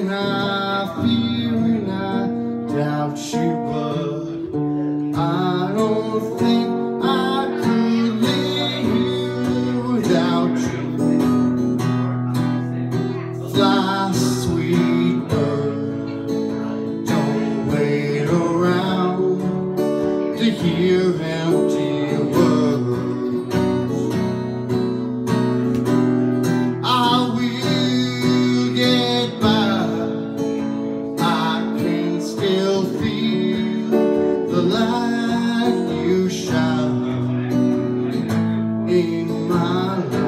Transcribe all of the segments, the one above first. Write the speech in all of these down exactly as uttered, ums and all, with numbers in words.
and I fear and I doubt you, but I don't think I could live without you. Fly, sweet bird, don't wait around to hear empty words. I will get by, I can still feel the light you shine in my life.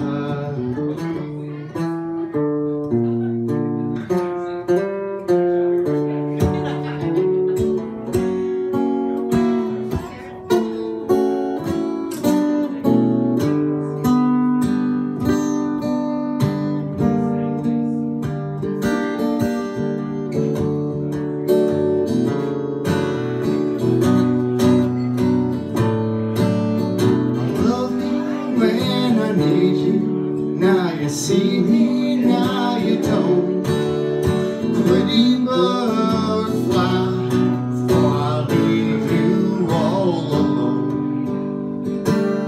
I need you, now you see me, now you don't. Pretty bird fly, for I leave you all alone.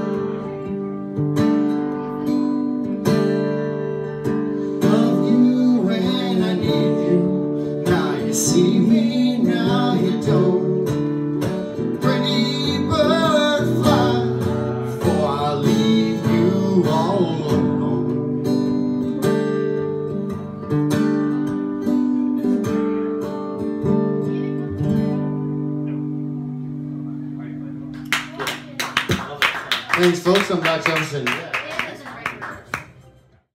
Love you when I need you, now you see me, now you don't. Pretty bird fly, for I leave you all alone. Thanks folks, I'm Matt Johnson.